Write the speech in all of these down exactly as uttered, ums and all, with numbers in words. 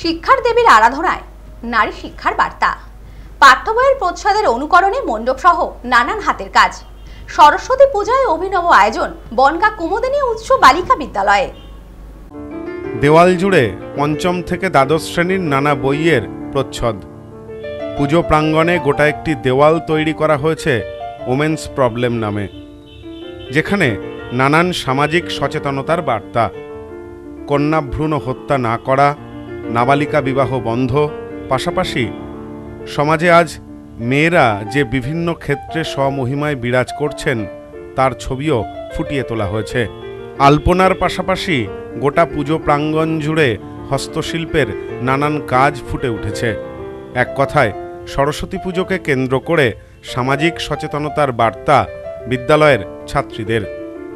শিক্ষার দেবীর আরাধনায় নারী শিক্ষার বার্তা, পাঠ্য বইয়ের প্রচ্ছদের অনুকরণে মণ্ডপ সহ নানান হাতের কাজ। সরস্বতী পূজায় অভিনব আয়োজন বনগাঁ কুমুদিনী উচ্চ বালিকা বিদ্যালয়ে। দেওয়াল জুড়ে পঞ্চম থেকে দ্বাদশ শ্রেণীর নানা বইয়ের প্রচ্ছদ। পুজো প্রাঙ্গণে গোটা একটি দেওয়াল তৈরি করা হয়েছে ওমেন্স প্রবলেম নামে, যেখানে নানান সামাজিক সচেতনতার বার্তা। কন্যা ভ্রূণ হত্যা না করা, নাবালিকা বিবাহ বন্ধ, পাশাপাশি সমাজে আজ মেয়েরা যে বিভিন্ন ক্ষেত্রে স্বমহিমায় বিরাজ করছেন তার ছবিও ফুটিয়ে তোলা হয়েছে। আলপনার পাশাপাশি গোটা পুজো প্রাঙ্গণ জুড়ে হস্তশিল্পের নানান কাজ ফুটে উঠেছে। এক কথায় সরস্বতী পুজোকে কেন্দ্র করে সামাজিক সচেতনতার বার্তা বিদ্যালয়ের ছাত্রীদের।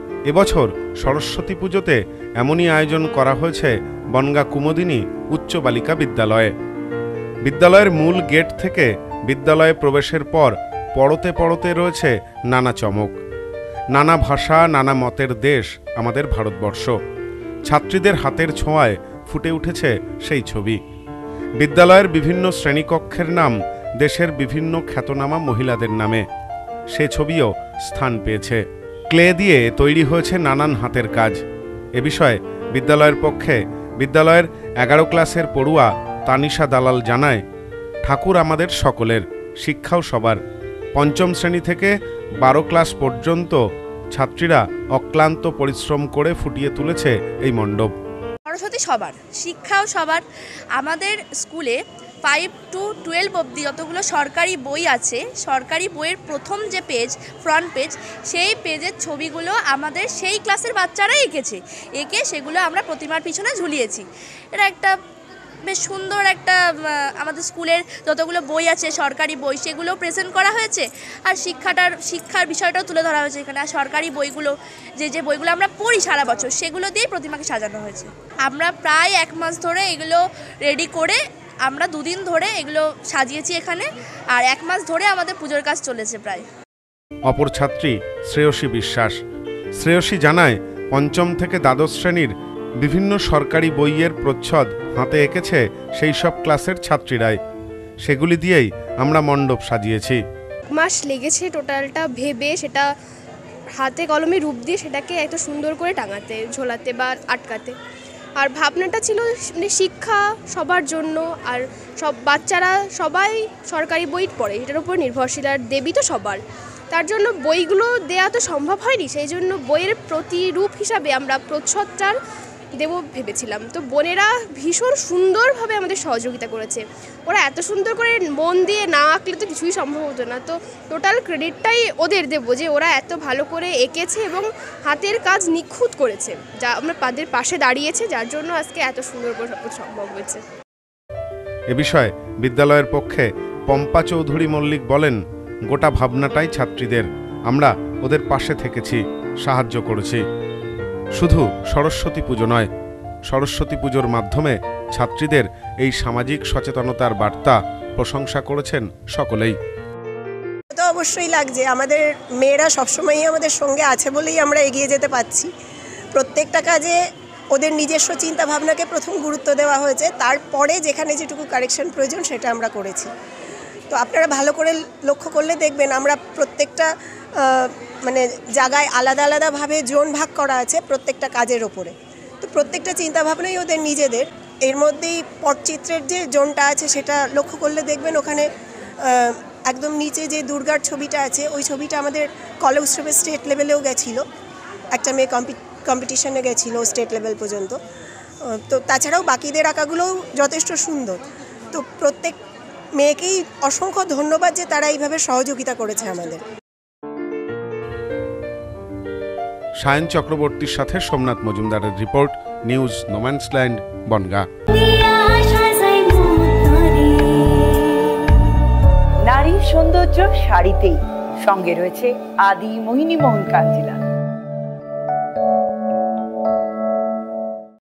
এবছর সরস্বতী পুজোতে এমনই আয়োজন করা হয়েছে বনগাঁ কুমুদিনী উচ্চ বালিকা বিদ্যালয়ে। বিদ্যালয়ের মূল গেট থেকে বিদ্যালয়ে প্রবেশের পর পড়তে পড়তে রয়েছে নানা চমক। নানা ভাষা, নানা মতের দেশ আমাদের ভারতবর্ষ। ছাত্রীদের হাতের ছোঁয়ায় ফুটে উঠেছে সেই ছবি। বিদ্যালয়ের বিভিন্ন শ্রেণীকক্ষের নাম দেশের বিভিন্ন খ্যাতনামা মহিলাদের নামে। সে ছবিও স্থান পেয়েছে। ক্লে দিয়ে তৈরি হয়েছে নানান হাতের কাজ। এ বিষয়ে বিদ্যালয়ের পক্ষে বিদ্যালয়ের এগারো ক্লাসের পড়ুয়া তানিশা দালাল জানায়, ঠাকুর আমাদের সকলের, শিক্ষাও সবার। পঞ্চম শ্রেণী থেকে বারো ক্লাস পর্যন্ত ছাত্রীরা অক্লান্ত পরিশ্রম করে ফুটিয়ে তুলেছে এই মণ্ডপ। সরস্বতী সবার, শিক্ষাও সবার। আমাদের স্কুলে ফাইভ টু টুয়েলভ অবধি যতগুলো সরকারি বই আছে, সরকারি বইয়ের প্রথম যে পেজ, ফ্রন্ট পেজ, সেই পেজের ছবিগুলো আমাদের সেই ক্লাসের বাচ্চারাই এঁকেছে। এঁকে সেগুলো আমরা প্রতিমার পিছনে ঝুলিয়েছি। এটা একটা বেশ সুন্দর একটা, আমাদের স্কুলের যতগুলো বই আছে সরকারি বই, সেগুলো প্রেজেন্ট করা হয়েছে। আর শিক্ষাটার শিক্ষার বিষয়টাও তুলে ধরা হয়েছে এখানে। আর সরকারি বইগুলো, যে যে বইগুলো আমরা পড়ি সারা বছর, সেগুলো দিয়েই প্রতিমাকে সাজানো হয়েছে। আমরা প্রায় এক মাস ধরে এগুলো রেডি করে, আমরা দুদিন ধরে এগুলো সাজিয়েছি এখানে, আর এক মাস ধরে আমাদের পুজোর কাজ চলেছে প্রায়। অপর ছাত্রী শ্রেয়সী বিশ্বাস। শ্রেয়সী জানায়, পঞ্চম থেকে দ্বাদশ শ্রেণীর বিভিন্ন সরকারি বইয়ের প্রচ্ছদ হাতে এঁকেছে সেই সব ক্লাসের ছাত্রীরাই। সেগুলি দিয়েই আমরা মণ্ডপ সাজিয়েছি। মাস লেগেছে টোটালটা ভেবে, সেটা হাতে কলমে রূপ দিয়ে সেটাকে এত সুন্দর করে টাঙাতে, ঝোলাতে বা আটকাতে। আর ভাবনাটা ছিল মানে শিক্ষা সবার জন্য, আর সব বাচ্চারা সবাই সরকারি বই পড়ে, এটার উপর নির্ভরশীল। আর দেবী তো সবার, তার জন্য বইগুলো দেওয়া তো সম্ভব হয়নি। সেই জন্য বইয়ের প্রতিরূপ হিসাবে আমরা প্রচ্ছদটার দেব ভেবেছিলাম। তো বোনেরা ভীষণ সুন্দরভাবে আমাদের সহযোগিতা করেছে। ওরা এত সুন্দর করে মন দিয়ে না আঁকলে তো কিছুই সম্ভব হতো না। তো টোটাল ক্রেডিটটাই ওদের দেবো, যে ওরা এত ভালো করে এঁকেছে এবং হাতের কাজ নিখুঁত করেছে, যা আমরা তাদের পাশে দাঁড়িয়েছে, যার জন্য আজকে এত সুন্দর করে সব সম্ভব হয়েছে। এ বিষয়ে বিদ্যালয়ের পক্ষে পম্পা চৌধুরী মল্লিক বলেন, গোটা ভাবনাটাই ছাত্রীদের। আমরা ওদের পাশে থেকেছি, সাহায্য করেছি। শুধু সরস্বতী পুজো নয়, সরস্বতী পুজোর মাধ্যমে ছাত্রীদের এই সামাজিক সচেতনতার বার্তা প্রশংসা করেছেন সকলেই। তো অবশ্যই লাগছে, আমাদের মেয়েরা সবসময়ই আমাদের সঙ্গে আছে বলেই আমরা এগিয়ে যেতে পারছি। প্রত্যেকটা কাজে ওদের নিজস্ব চিন্তা ভাবনাকে প্রথম গুরুত্ব দেওয়া হয়েছে, তারপরে যেখানে যেটুকু কারেকশন প্রয়োজন সেটা আমরা করেছি। তো আপনারা ভালো করে লক্ষ্য করলে দেখবেন, আমরা প্রত্যেকটা মানে জায়গায় আলাদা আলাদাভাবে জোন ভাগ করা আছে প্রত্যেকটা কাজের ওপরে। তো প্রত্যেকটা চিন্তাভাবনাই ওদের নিজেদের। এর মধ্যেই পটচিত্রের যে জোনটা আছে সেটা লক্ষ্য করলে দেখবেন, ওখানে একদম নিচে যে দুর্গার ছবিটা আছে, ওই ছবিটা আমাদের কলা উৎসবের স্টেট লেভেলেও গেছিলো। একটা মেয়ে কম্পি কম্পিটিশনে গেছিলো স্টেট লেভেল পর্যন্ত। তো তাছাড়াও বাকিদের আঁকাগুলোও যথেষ্ট সুন্দর। তো প্রত্যেক মেয়েকেই অসংখ্য ধন্যবাদ যে তারা এইভাবে সহযোগিতা করেছে আমাদের। সায়ন চক্রবর্তীর সাথে সোমনাথ মজুমদারের রিপোর্ট, নিউজ নোম্যান্সল্যান্ড, বনগাঁ। নারীর সৌন্দর্য শাড়িতেই, সঙ্গে রয়েছে আদি মোহিনী মোহন কাঞ্জিলাল।